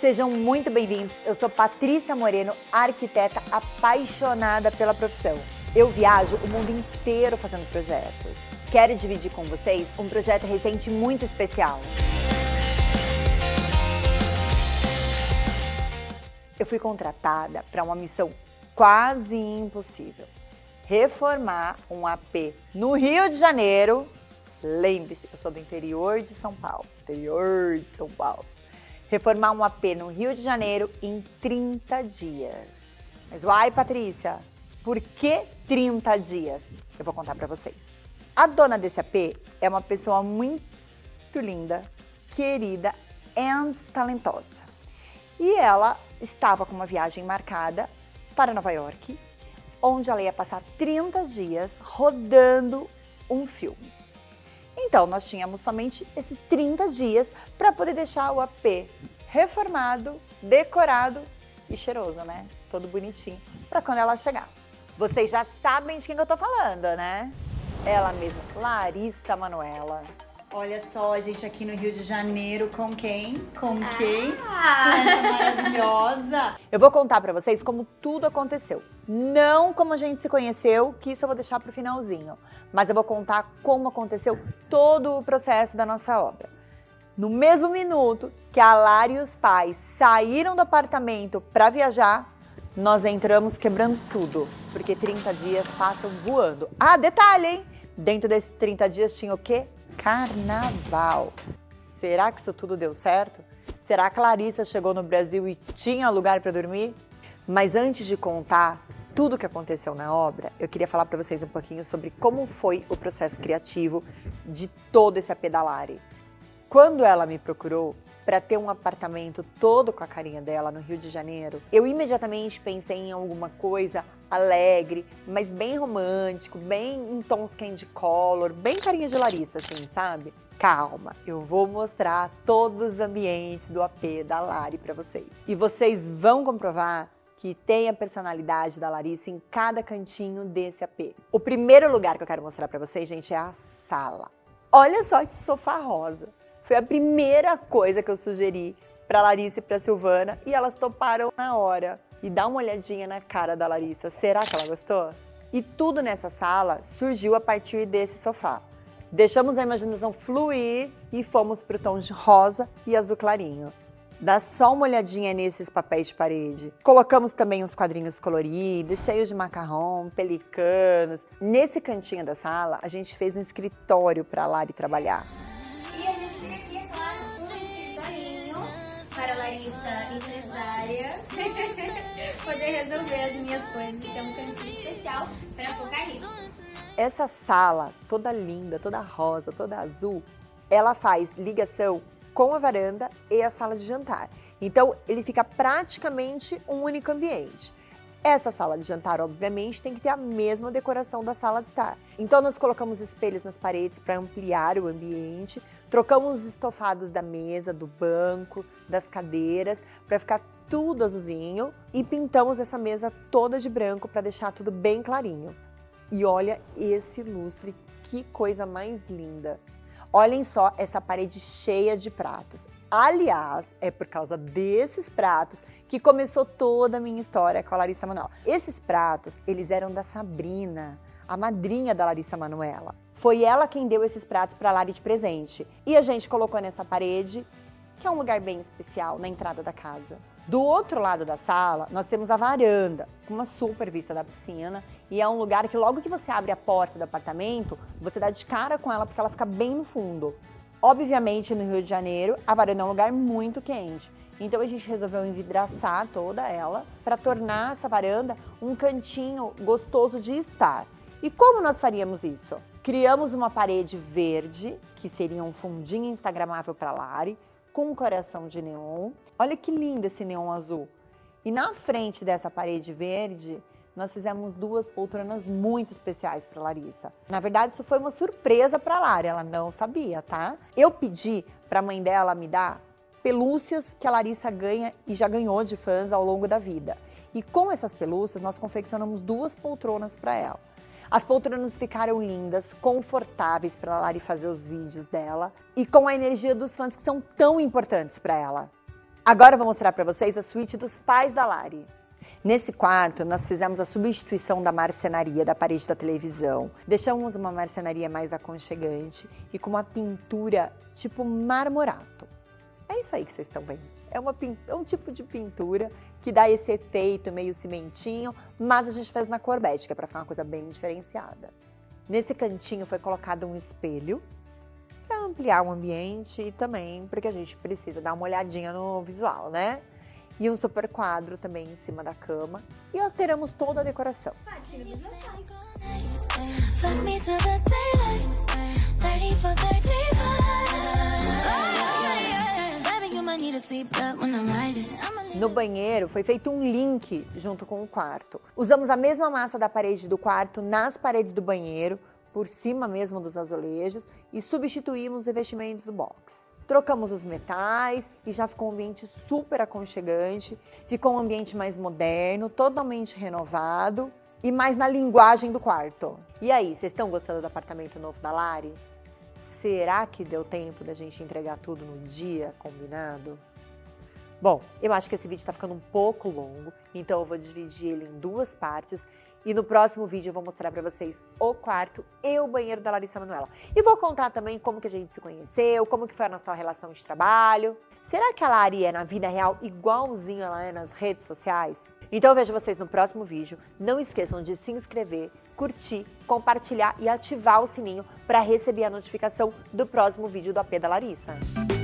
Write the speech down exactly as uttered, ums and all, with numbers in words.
Sejam muito bem-vindos. Eu sou Patrícia Moreno, arquiteta apaixonada pela profissão. Eu viajo o mundo inteiro fazendo projetos. Quero dividir com vocês um projeto recente muito especial. Eu fui contratada para uma missão quase impossível. Reformar um A P no Rio de Janeiro. Lembre-se, eu sou do interior de São Paulo. Interior de São Paulo. Reformar um A P no Rio de Janeiro em trinta dias. Mas uai, Patrícia, por que trinta dias? Eu vou contar para vocês. A dona desse A P é uma pessoa muito linda, querida e talentosa. E ela estava com uma viagem marcada para Nova York, onde ela ia passar trinta dias rodando um filme. Então, nós tínhamos somente esses trinta dias para poder deixar o A P reformado, decorado e cheiroso, né? Todo bonitinho, para quando ela chegasse. Vocês já sabem de quem eu tô falando, né? Ela mesma, Larissa Manoela. Olha só, a gente aqui no Rio de Janeiro, com quem? Com quem? Ah. Com essa maravilhosa! Eu vou contar pra vocês como tudo aconteceu. Não como a gente se conheceu, que isso eu vou deixar pro finalzinho. Mas eu vou contar como aconteceu todo o processo da nossa obra. No mesmo minuto que a Lari e os pais saíram do apartamento pra viajar, nós entramos quebrando tudo. Porque trinta dias passam voando. Ah, detalhe, hein? Dentro desses trinta dias tinha o quê? Carnaval. Será que isso tudo deu certo? Será que a Larissa chegou no Brasil e tinha lugar para dormir? Mas antes de contar tudo o que aconteceu na obra, eu queria falar para vocês um pouquinho sobre como foi o processo criativo de todo esse A P da Lari. Quando ela me procurou para ter um apartamento todo com a carinha dela no Rio de Janeiro, eu imediatamente pensei em alguma coisa alegre, mas bem romântico, bem em tons candy color, bem carinha de Larissa, assim, sabe? Calma, eu vou mostrar todos os ambientes do A P da Lari para vocês. E vocês vão comprovar que tem a personalidade da Larissa em cada cantinho desse A P. O primeiro lugar que eu quero mostrar para vocês, gente, é a sala. Olha só esse sofá rosa. Foi a primeira coisa que eu sugeri para Larissa e para Silvana e elas toparam na hora. E dá uma olhadinha na cara da Larissa, será que ela gostou? E tudo nessa sala surgiu a partir desse sofá. Deixamos a imaginação fluir e fomos para o tom de rosa e azul clarinho. Dá só uma olhadinha nesses papéis de parede. Colocamos também uns quadrinhos coloridos, cheios de macarrão, pelicanos. Nesse cantinho da sala, a gente fez um escritório para a Lari trabalhar. E a gente fica aqui, é claro, um escritorinho para a Larissa, empresária, poder resolver as minhas coisas. Tem um cantinho especial para focar nisso. Essa sala, toda linda, toda rosa, toda azul, ela faz ligação com a varanda e a sala de jantar. Então, ele fica praticamente um único ambiente. Essa sala de jantar, obviamente, tem que ter a mesma decoração da sala de estar. Então, nós colocamos espelhos nas paredes para ampliar o ambiente, trocamos os estofados da mesa, do banco, das cadeiras, para ficar tudo azulzinho e pintamos essa mesa toda de branco para deixar tudo bem clarinho. E olha esse lustre, que coisa mais linda! Olhem só essa parede cheia de pratos. Aliás, é por causa desses pratos que começou toda a minha história com a Larissa Manoela. Esses pratos, eles eram da Sabrina, a madrinha da Larissa Manoela. Foi ela quem deu esses pratos para a Lari de presente. E a gente colocou nessa parede, que é um lugar bem especial, na entrada da casa. Do outro lado da sala, nós temos a varanda, com uma super vista da piscina. E é um lugar que logo que você abre a porta do apartamento, você dá de cara com ela porque ela fica bem no fundo. Obviamente, no Rio de Janeiro, a varanda é um lugar muito quente. Então a gente resolveu envidraçar toda ela para tornar essa varanda um cantinho gostoso de estar. E como nós faríamos isso? Criamos uma parede verde, que seria um fundinho instagramável para a Lari, com um coração de neon. Olha que lindo esse neon azul. E na frente dessa parede verde, nós fizemos duas poltronas muito especiais para Larissa. Na verdade, isso foi uma surpresa para a Lari, ela não sabia, tá? Eu pedi para a mãe dela me dar pelúcias que a Larissa ganha e já ganhou de fãs ao longo da vida. E com essas pelúcias, nós confeccionamos duas poltronas para ela. As poltronas ficaram lindas, confortáveis para a Lari fazer os vídeos dela e com a energia dos fãs que são tão importantes para ela. Agora eu vou mostrar para vocês a suíte dos pais da Lari. Nesse quarto, nós fizemos a substituição da marcenaria da parede da televisão. Deixamos uma marcenaria mais aconchegante e com uma pintura tipo marmorato. É isso aí que vocês estão vendo. É, uma, é um tipo de pintura que dá esse efeito meio cimentinho, mas a gente fez na cor bege, que é para ficar uma coisa bem diferenciada. Nesse cantinho foi colocado um espelho para ampliar o ambiente e também porque a gente precisa dar uma olhadinha no visual, né? E um super quadro também em cima da cama. E alteramos toda a decoração. No banheiro foi feito um link junto com o quarto. Usamos a mesma massa da parede do quarto nas paredes do banheiro, por cima mesmo dos azulejos, e substituímos os revestimentos do box. Trocamos os metais e já ficou um ambiente super aconchegante, ficou um ambiente mais moderno, totalmente renovado e mais na linguagem do quarto. E aí, vocês estão gostando do apartamento novo da Lari? Será que deu tempo da gente entregar tudo no dia combinado? Bom, eu acho que esse vídeo tá ficando um pouco longo, então eu vou dividir ele em duas partes. E no próximo vídeo eu vou mostrar pra vocês o quarto e o banheiro da Larissa Manoela. E vou contar também como que a gente se conheceu, como que foi a nossa relação de trabalho. Será que a Lari é na vida real igualzinho ela é nas redes sociais? Então eu vejo vocês no próximo vídeo. Não esqueçam de se inscrever, curtir, compartilhar e ativar o sininho para receber a notificação do próximo vídeo do A P da Larissa.